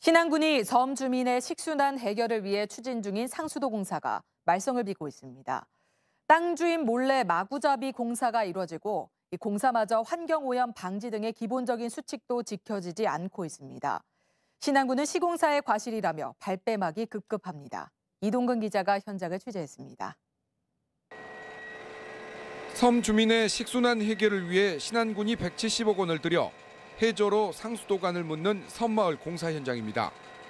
신안군이 섬 주민의 식순환 해결을 위해 추진 중인 상수도 공사가 말썽을 빚고 있습니다. 땅 주인 몰래 마구잡이 공사가 이루어지고 이 공사마저 환경오염 방지 등의 기본적인 수칙도 지켜지지 않고 있습니다. 신안군은 시공사의 과실이라며 발뺌하기 급급합니다. 이동근 기자가 현장을 취재했습니다. 섬 주민의 식순환 해결을 위해 신안군이 170억 원을 들여 해저로 상수도관을 묻는 섬마을 공사 현장입니다.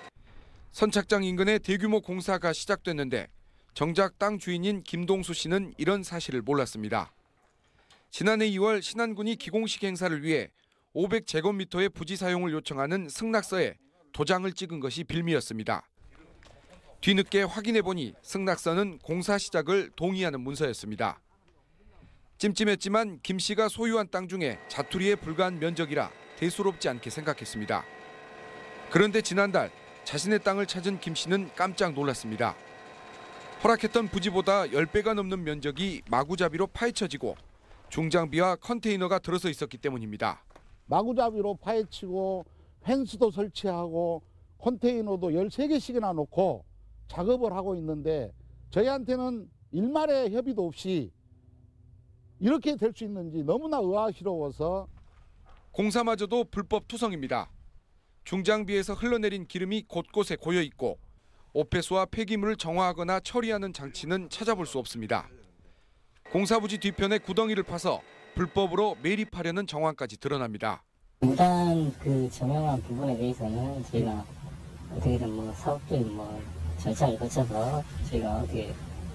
선착장 인근에 대규모 공사가 시작됐는데 정작 땅 주인인 김동수 씨는 이런 사실을 몰랐습니다. 지난해 2월 신안군이 기공식 행사를 위해 500제곱미터의 부지 사용을 요청하는 승낙서에 도장을 찍은 것이 빌미였습니다. 뒤늦게 확인해보니 승낙서는 공사 시작을 동의하는 문서였습니다. 찜찜했지만 김 씨가 소유한 땅 중에 자투리에 불과한 면적이라 대수롭지 않게 생각했습니다. 그런데 지난달 자신의 땅을 찾은 김 씨는 깜짝 놀랐습니다. 허락했던 부지보다 10배가 넘는 면적이 마구잡이로 파헤쳐지고 중장비와 컨테이너가 들어서 있었기 때문입니다. 마구잡이로 파헤치고 펜스도 설치하고 컨테이너도 13개씩이나 놓고 작업을 하고 있는데 저희한테는 일말의 협의도 없이 이렇게 될 수 있는지 너무나 의아스러워서 공사마저도 불법 투성입니다. 중장비에서 흘러내린 기름이 곳곳에 고여 있고 오폐수와 폐기물을 정화하거나 처리하는 장치는 찾아볼 수 없습니다. 공사부지 뒤편에 구덩이를 파서 불법으로 매립하려는 정황까지 드러납니다. 일단 그 정형한 부분에 대해서는 저희가 어떻게든 사업적인 절차를 거쳐서 저희가 어떻게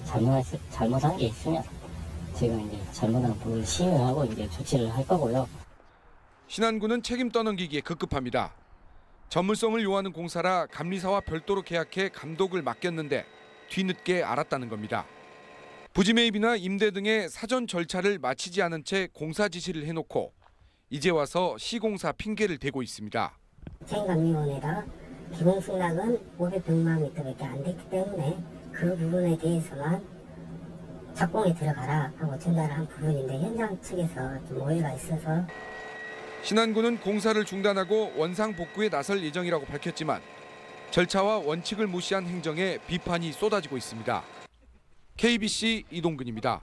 잘못한 게 있으면 저희가 이제 잘못한 부분을 시인을 하고 이제 조치를 할 거고요. 신안군은 책임 떠넘기기에 급급합니다. 전문성을 요하는 공사라 감리사와 별도로 계약해 감독을 맡겼는데 뒤늦게 알았다는 겁니다. 부지 매입이나 임대 등의 사전 절차를 마치지 않은 채 공사 지시를 해놓고 이제 와서 시공사 핑계를 대고 있습니다. 행감위원회가 기본 승낙은 500평방미터밖에 안 됐기 때문에 그 부분에 대해서만 착공에 들어가라 하고 전달을 한 부분인데 현장 측에서 좀 오해가 있어서 신안군은 공사를 중단하고 원상 복구에 나설 예정이라고 밝혔지만 절차와 원칙을 무시한 행정에 비판이 쏟아지고 있습니다. KBC 이동근입니다.